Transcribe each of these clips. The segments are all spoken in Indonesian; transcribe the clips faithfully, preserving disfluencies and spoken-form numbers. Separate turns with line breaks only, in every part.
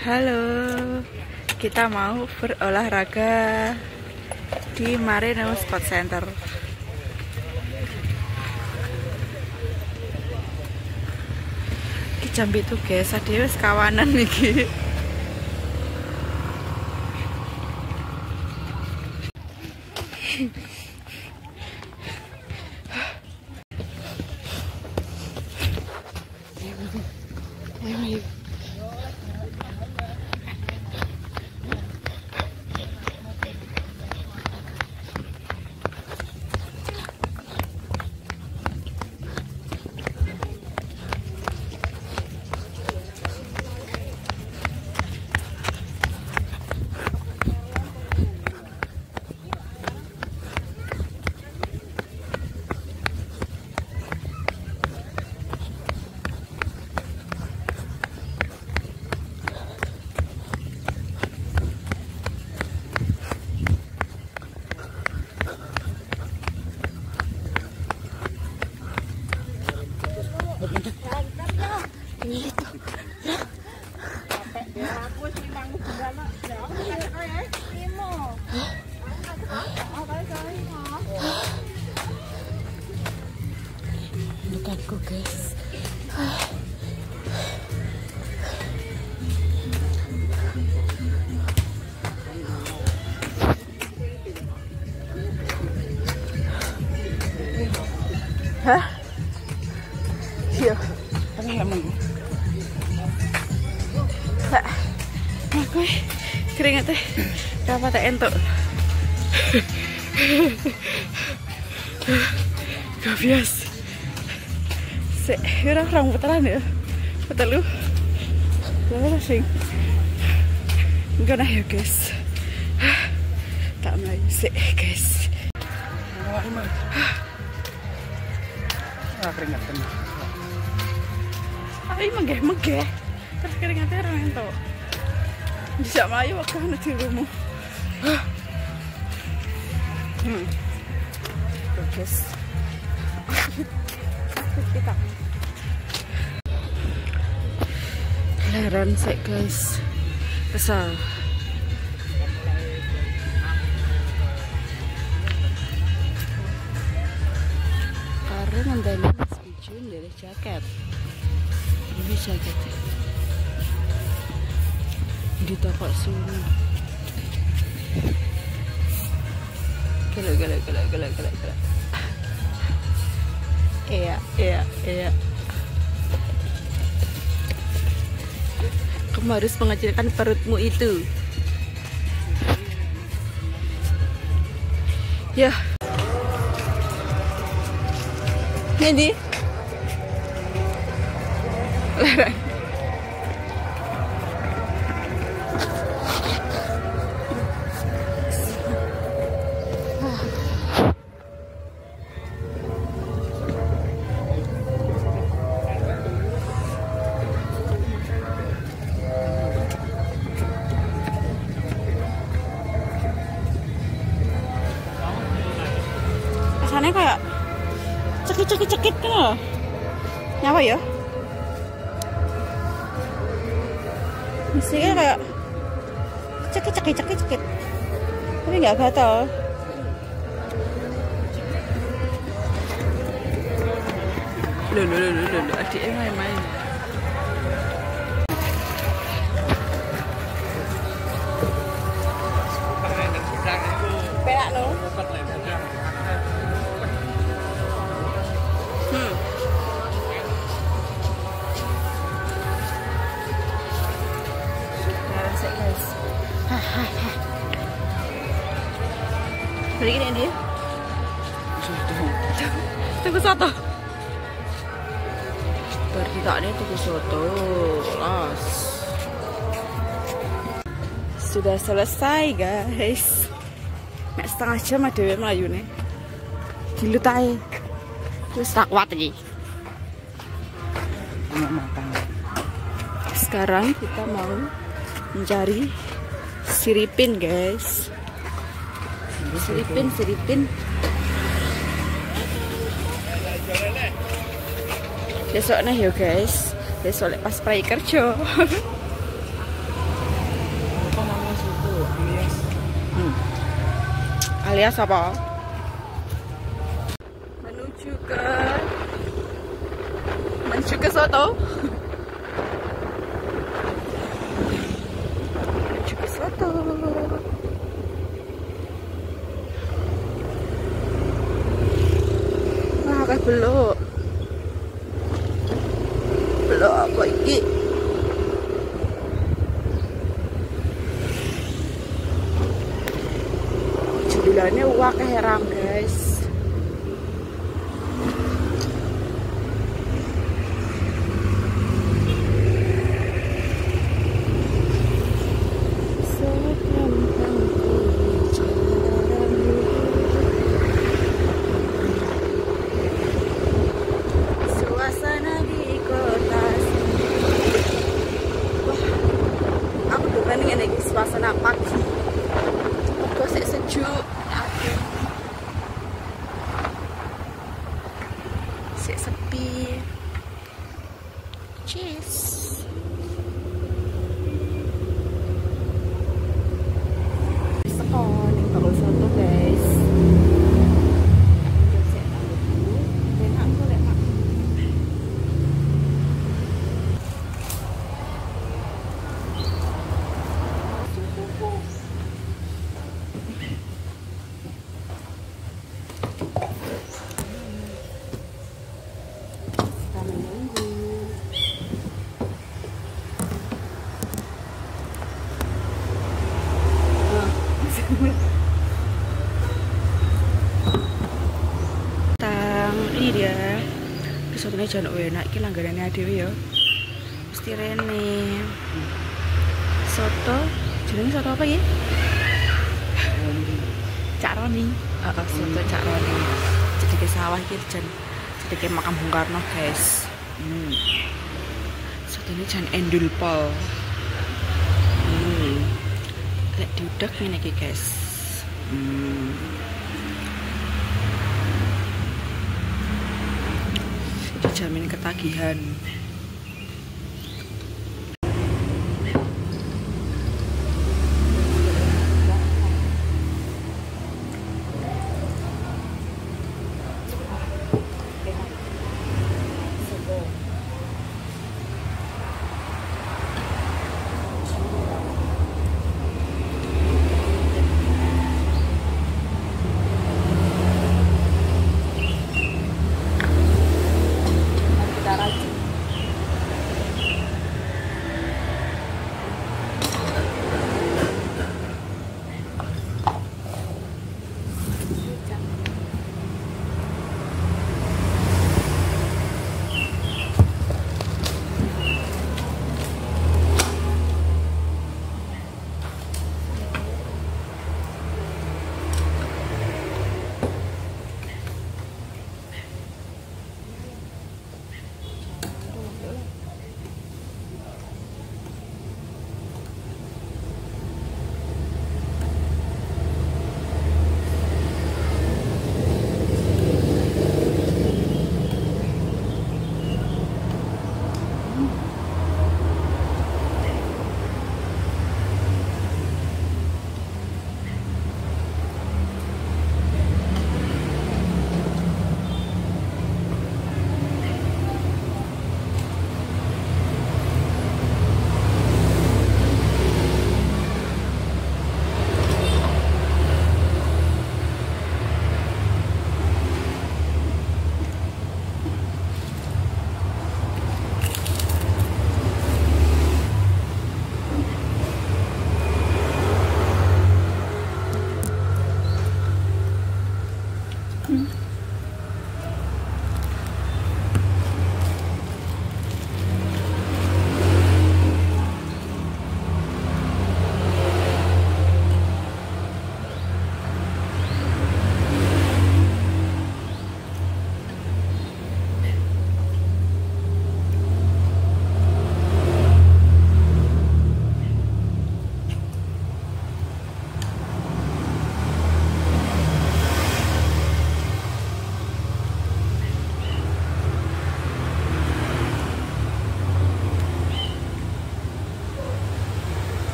Halo, kita mau berolahraga di Marino Sport Center. Ki jam itu guys, ada wis kawanan iki. Bukanku guys. Hah? Iya. Kan nggak mau. Pak, aku keringetnya apa tak entuk. Gak biasa. Sik, ora orang putaran ya. Betul lu. Lalu sing. Enggak nah ya guys. Tak melayu sik guys. Ah keringetan. Ayo menggeh-menggeh. Terus keringetnya orang entuk. Bisa melayu waktu ana di rumah. Hmm. Tuh guys. Kita heran sih guys, kesal. Karena ngandani setuju dari jaket, ini jaket di toko sini. Gila gila gila gila gila gila. Iya, iya, iya. Kamu harus mengecilkan perutmu itu. Ya. Ini. Lereng. Kesannya kayak cekit-cekit-cekit kan loh. Nyapa ya? Misalnya kayak cekit-cekit-cekit-cekit. Tapi nggak gatal. Loh, loh, loh, loh, loh. Adiknya main-main. Perak loh. Hmm. Nah, rasanya guys. Hahaha. Beri ini dia. Tunggu soto. Berita ini tunggu soto. Las. Sudah selesai guys. Nek setengah jam ada yang melayu nih. Dilutai. Terus tak kuat lagi. Sekarang kita mau mencari siripin guys. Siripin, siripin. Besok nih yo guys. Besok pas prai kerja. Andreas apa? Menuju ke menuju ke soto. Menuju ke soto. Wah, kayak belok. Belok apa iki? Judulnya wak herang, guys. Suasana di kota. Wah, aku tuh kan ini suasana pagi. Kok sejuk. Sik sepi. Cheers. Sekon ning bakul soto, guys. Enak kok lek Mak. Tang ini dia sotonya jangan enak iki langganane dhewe ya mesti rene soto jenenge soto apa ya Cak Roni heeh soto Cak Roni jedike sawah iki jan jedike makam Bung Karno guys hmm. Sotonya jan endul pol hmm. Lek diudek ngene iki guys hmm. Dijamin ketagihan. Kita racik.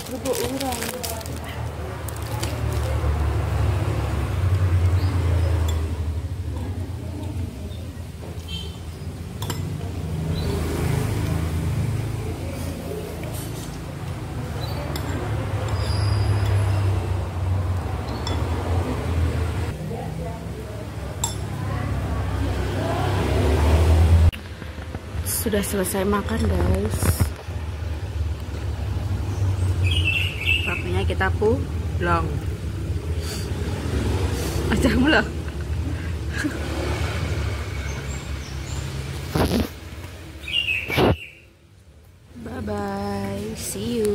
bubuk urang. Sudah selesai makan, guys. Waktunya kita pulang. Aja mulai. Bye bye. See you.